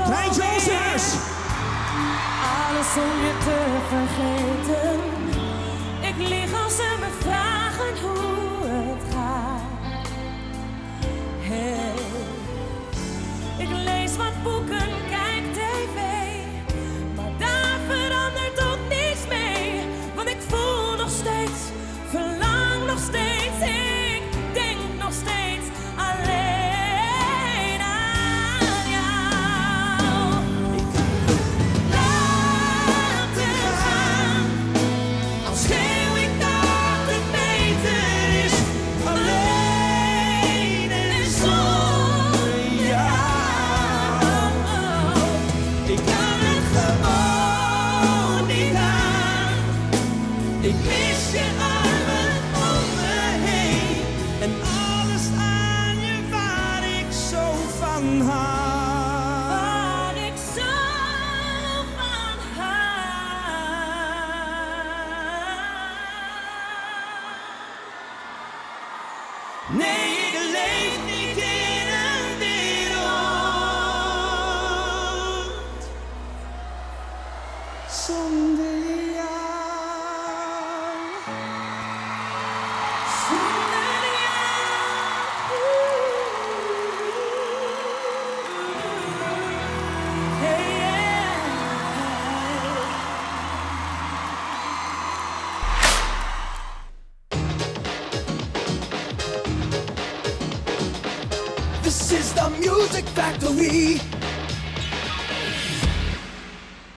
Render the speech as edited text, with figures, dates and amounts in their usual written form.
Trijntje Oosterhuis. Alles om je te vergeten. Ik lieg als ze me vragen hoe het gaat. Hey. Ik lees wat boeken, kijk tv, maar daar verandert ook niets mee. Want ik voel nog steeds, verlang nog steeds, ik denk nog steeds alleen aan jou. Ik kan het laten gaan, als schreeuw ik dat het beter is. Alleen en zonder jou. Ik kan het gewoon niet aan. Ik mis je armen om me heen en alles aan je waar ik zo van hou. Waar ik zo van hou. Nee, ik leef niet in een wereld zonder jou. Zonder jou. Hey, yeah. This is the music factory.